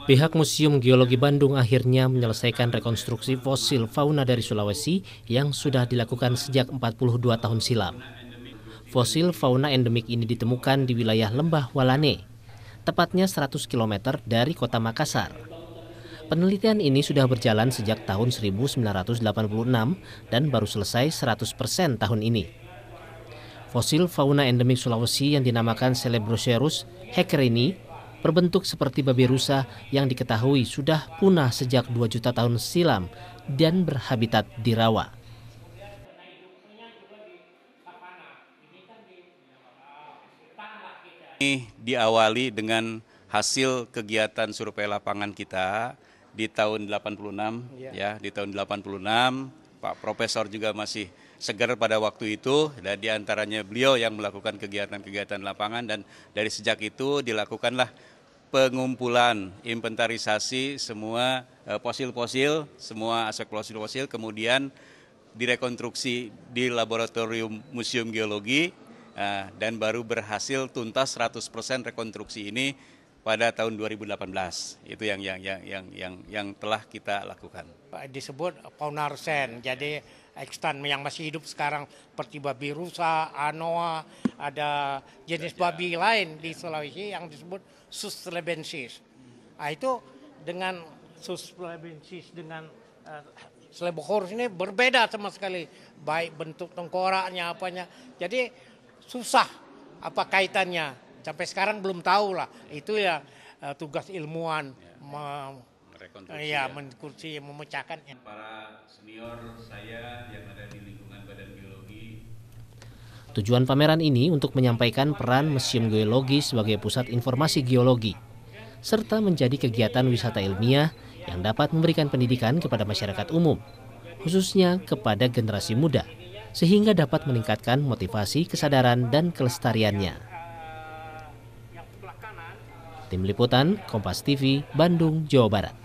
Pihak Museum Geologi Bandung akhirnya menyelesaikan rekonstruksi fosil fauna dari Sulawesi yang sudah dilakukan sejak 42 tahun silam. Fosil fauna endemik ini ditemukan di wilayah Lembah Walane, tepatnya 100 km dari kota Makassar. Penelitian ini sudah berjalan sejak tahun 1986 dan baru selesai 100% tahun ini. Fosil fauna endemik Sulawesi yang dinamakan Celebrocerus heckerini berbentuk seperti babi rusa yang diketahui sudah punah sejak 2 juta tahun silam dan berhabitat di rawa. Ini diawali dengan hasil kegiatan survei lapangan kita di tahun 86 ya, di tahun 86 Pak Profesor juga masih segar pada waktu itu dan diantaranya beliau yang melakukan kegiatan-kegiatan lapangan dan dari sejak itu dilakukanlah pengumpulan inventarisasi semua fosil-fosil, semua aspek fosil-fosil kemudian direkonstruksi di laboratorium Museum Geologi dan baru berhasil tuntas 100% rekonstruksi ini pada tahun 2018. Itu yang telah kita lakukan. Disebut fauna resen, jadi ekstan yang masih hidup sekarang seperti babi rusa, anoa, ada jenis babi lain di Sulawesi yang disebut Suslebensis. Nah, itu dengan Suslebensis dengan Celebrocerus ini berbeda sama sekali, baik bentuk tengkoraknya apanya. Jadi susah apa kaitannya. Sampai sekarang belum tahu lah. Itu ya tugas ilmuwan menkursi memecahkan. Para senior saya yang ada di lingkungan Badan Geologi. Tujuan pameran ini untuk menyampaikan peran Museum Geologi sebagai pusat informasi geologi, serta menjadi kegiatan wisata ilmiah yang dapat memberikan pendidikan kepada masyarakat umum, khususnya kepada generasi muda, sehingga dapat meningkatkan motivasi, kesadaran, dan kelestariannya. Tim Liputan, Kompas TV, Bandung, Jawa Barat.